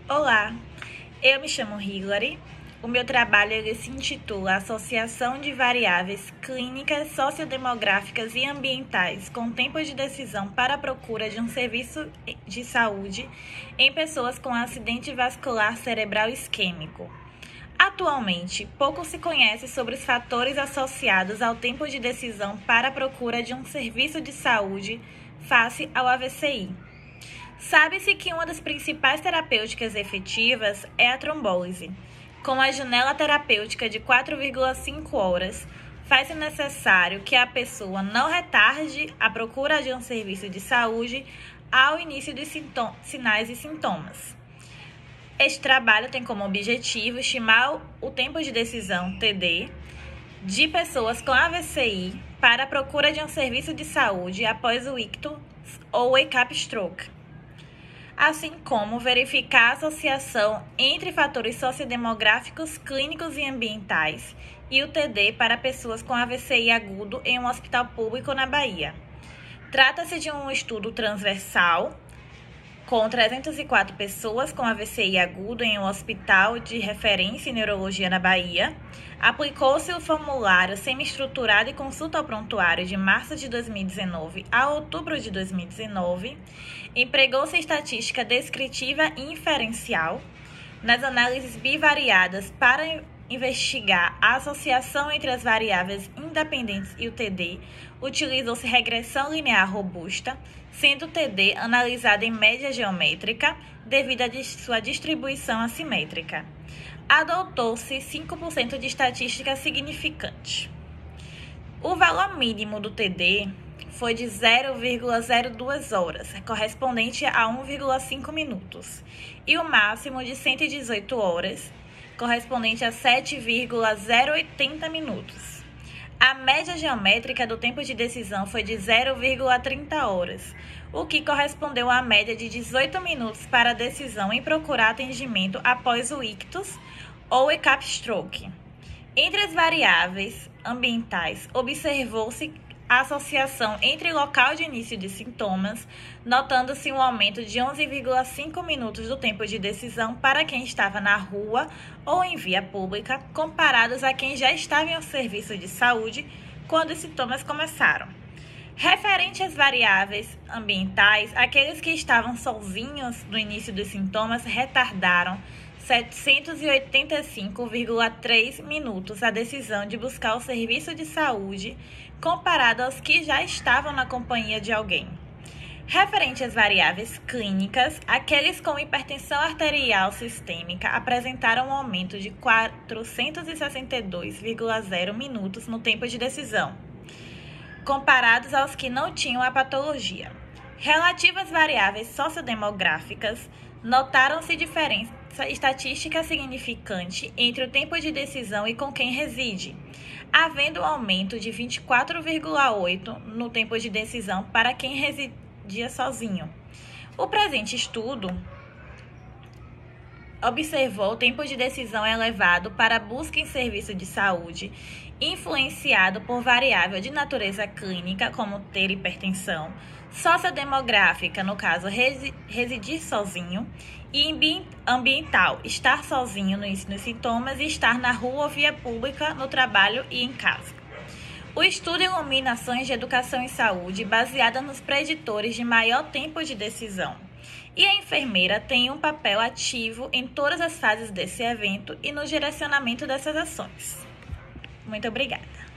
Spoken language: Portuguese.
Olá, eu me chamo Hilary. O meu trabalho se intitula Associação de Variáveis Clínicas, Sociodemográficas e Ambientais com tempo de decisão para a procura de um serviço de saúde em pessoas com acidente vascular cerebral isquêmico. Atualmente, pouco se conhece sobre os fatores associados ao tempo de decisão para a procura de um serviço de saúde face ao AVCI. Sabe-se que uma das principais terapêuticas efetivas é a trombólise. Com a janela terapêutica de 4,5 horas, faz-se necessário que a pessoa não retarde a procura de um serviço de saúde ao início dos sinais e sintomas. Este trabalho tem como objetivo estimar o tempo de decisão, TD, de pessoas com AVCI para a procura de um serviço de saúde após o ictus ou ECAP stroke, assim como verificar a associação entre fatores sociodemográficos, clínicos e ambientais e o TD para pessoas com AVCI agudo em um hospital público na Bahia. Trata-se de um estudo transversal com 304 pessoas com AVCI agudo em um hospital de referência em neurologia na Bahia. Aplicou-se o formulário semi-estruturado e consulta ao prontuário de março de 2019 a outubro de 2019. Empregou-se estatística descritiva e inferencial nas análises bivariadas para investigar a associação entre as variáveis independentes e o TD. Utilizou-se regressão linear robusta, sendo o TD analisado em média geométrica devido à sua distribuição assimétrica. Adotou-se 5% de estatística significante. O valor mínimo do TD foi de 0,02 horas, correspondente a 1,5 minutos, e o máximo de 118 horas, correspondente a 7,080 minutos. A média geométrica do tempo de decisão foi de 0,30 horas, o que correspondeu à média de 18 minutos para a decisão em procurar atendimento após o ictus ou ECAP stroke. Entre as variáveis ambientais, observou-se a associação entre local de início de sintomas, notando-se um aumento de 11,5 minutos do tempo de decisão para quem estava na rua ou em via pública, comparados a quem já estava em um serviço de saúde quando os sintomas começaram. Referente às variáveis ambientais, aqueles que estavam sozinhos no início dos sintomas retardaram 785,3 minutos a decisão de buscar o serviço de saúde, comparado aos que já estavam na companhia de alguém. Referente às variáveis clínicas, aqueles com hipertensão arterial sistêmica apresentaram um aumento de 462,0 minutos no tempo de decisão, comparados aos que não tinham a patologia. Relativo às variáveis sociodemográficas, notaram-se diferença estatística significante entre o tempo de decisão e com quem reside, havendo um aumento de 24,8 no tempo de decisão para quem residia sozinho. O presente estudo observou o tempo de decisão elevado para busca em serviço de saúde, influenciado por variável de natureza clínica, como ter hipertensão, sociodemográfica, no caso, residir sozinho, e ambiental, estar sozinho nos sintomas e estar na rua ou via pública, no trabalho e em casa. O estudo ilumina ações de educação em saúde baseada nos preditores de maior tempo de decisão. E a enfermeira tem um papel ativo em todas as fases desse evento e no direcionamento dessas ações. Muito obrigada.